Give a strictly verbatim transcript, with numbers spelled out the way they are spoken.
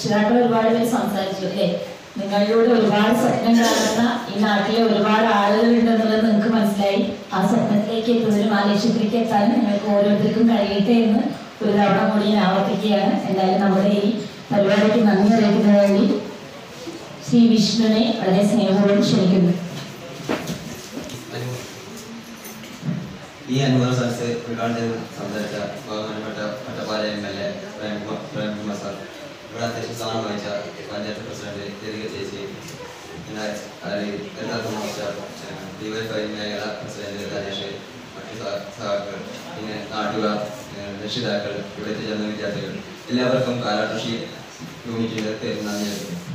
രക്ഷിതാക്കൾ ഒരുപാട് പേര് സംസാരിച്ചു അല്ലേ? നിങ്ങളിലൂടെ ഒരുപാട് സ്വപ്നം കാണുന്ന ഈ നാട്ടിലെ ഒരുപാട് ആളുകൾ ഉണ്ടെന്നുള്ളത് നിങ്ങൾക്ക് മനസ്സിലായി. ആ സ്വപ്നത്തിലേക്ക് എത്തുന്നതിനും ആ ലക്ഷ്യത്തിലേക്ക് എത്താനും നിങ്ങൾക്ക് ഓരോരുത്തർക്കും കഴിയട്ടെ എന്ന് ഒരു തവണ കൂടി ഞാൻ ആവർത്തിക്കുകയാണ്. എന്തായാലും നമ്മുടെ ഈ പരിപാടിക്ക് നന്ദി അറിയിക്കുന്നതിന് വേണ്ടി ശ്രീ വിഷ്ണുവിനെ വളരെ സ്നേഹപൂർവ്വം ക്ഷണിക്കുന്നു. ഈ അനുഭവ സദസ് ഉദ്ഘാടനം ചെയ്ത് സംസാരിച്ച ബഹുമാനപ്പെട്ട Ottapalam M L A Premkumar sir, ഇവിടെ അത്യാവശ്യം സ്ഥാനം വഹിച്ച പഞ്ചായത്ത് പ്രസിഡന്റ് ലതിക ചേച്ചി, ഡിവൈഎഫ്ഐ മേഖല പ്രസിഡന്റ് ധനേഷ്, മറ്റു സഹാക്കൾ, പിന്നെ നാട്ടുകാർ, രക്ഷിതാക്കൾ, ഇവിടെ ചേർന്ന വിദ്യാർത്ഥികൾ, എല്ലാവർക്കും കാലാകൃഷി യൂണിറ്റിന്റെ പേര് നന്ദി നൽകുന്നു.